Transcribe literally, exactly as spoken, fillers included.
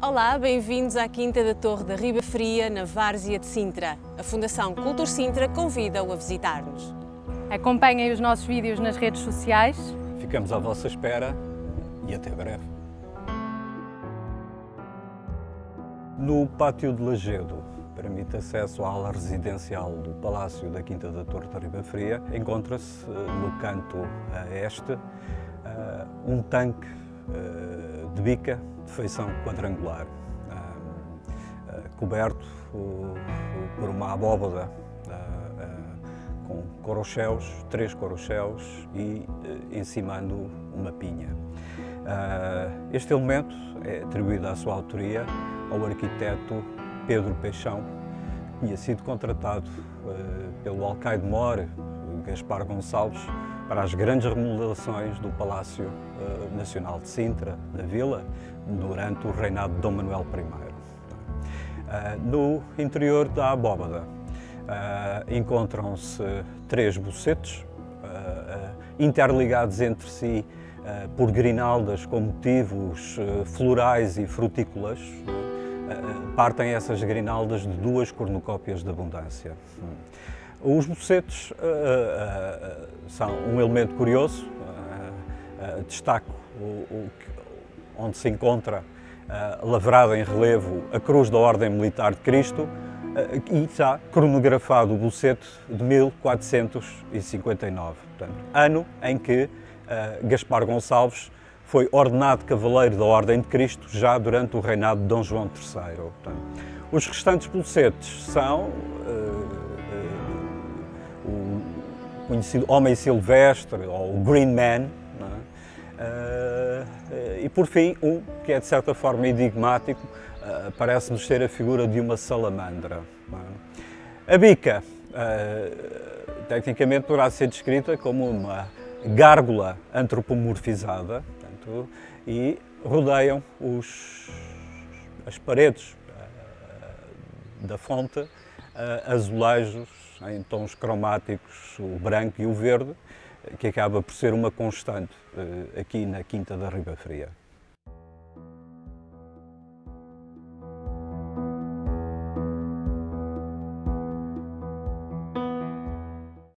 Olá, bem-vindos à Quinta da Torre da Riba Fria, na Várzea de Sintra. A Fundação Cultur Sintra convida-o a visitar-nos. Acompanhem os nossos vídeos nas redes sociais. Ficamos à vossa espera e até breve. No Pátio de Lagedo permite acesso à ala residencial do Palácio da Quinta da Torre da Riba Fria. Encontra-se no canto a este um tanque de bica de feição quadrangular, coberto por uma abóbada com corocheus, três corocheus e encimando uma pinha. Este elemento é atribuído à sua autoria ao arquiteto Pedro Peixão, que tinha sido contratado pelo alcaide-mor Gaspar Gonçalves para as grandes remodelações do Palácio Nacional de Sintra, na Vila, durante o reinado de Dom Manuel I. No interior da abóbada encontram-se três bocetos, interligados entre si por grinaldas com motivos florais e frutícolas. Partem essas grinaldas de duas cornucópias de abundância. Os bocetos uh, uh, são um elemento curioso. Uh, uh, destaco o, o, onde se encontra uh, lavrada em relevo a Cruz da Ordem Militar de Cristo uh, e está cronografado o boceto de mil quatrocentos e cinquenta e nove, portanto, ano em que uh, Gaspar Gonçalves foi ordenado Cavaleiro da Ordem de Cristo já durante o reinado de Dom João terceiro. Portanto, os restantes bocetos são uh, o conhecido Homem Silvestre, ou o Green Man, não é? uh, e por fim, um que é de certa forma enigmático, uh, parece-nos ser a figura de uma salamandra. Não é? A bica, uh, tecnicamente, poderá ser descrita como uma gárgula antropomorfizada, portanto, e rodeiam os, as paredes uh, da fonte uh, azulejos em tons cromáticos, o branco e o verde, que acaba por ser uma constante aqui na Quinta da Riba Fria.